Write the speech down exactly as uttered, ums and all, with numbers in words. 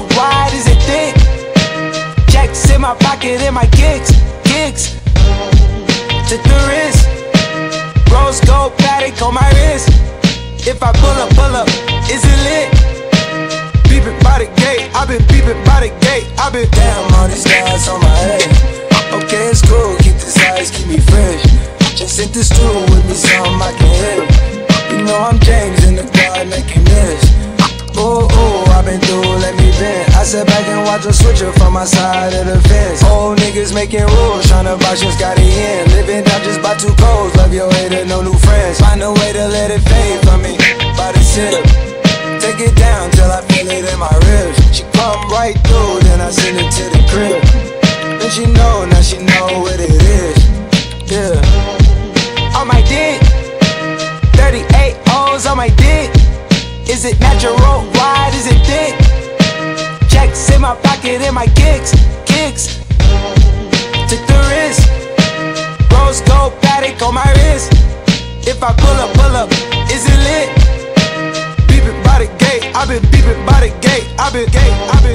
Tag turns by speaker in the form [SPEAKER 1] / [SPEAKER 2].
[SPEAKER 1] wide, is it thick? Checks in my pocket and my kicks, kicks. Took the risk. Rose gold Patek on my wrist. If I pull up, pull up, is it lit? Beeping by the gate, I been beeping by the gate. I been damn all these stars on my head. Okay, it's cool, keep this ice, keep me fresh. Just hit the stool with me, something I can hit. You know I'm James in the garden making this. Ooh, ooh, I been through, let me vent. I sit back and watch a switcher from my side of the fence. Old niggas making rules, tryna box just got it in. Living down just by two codes, love your hater, no new friends. Find a way to let it fade from me, by the sip. Take it down till I feel it in my ribs. She come right through, then I send it to the crib. Then she know, now she know what it is. Yeah. On my dick, thirty-eight O's on my dick. Is it natural, wide, is it thick? Checks in my pocket and my kicks, kicks. Took the risk. Rose gold Patek on my wrist. If I pull up, pull up, is it lit? Beeping by the gate, I been beeping by the gate, I been gate, I been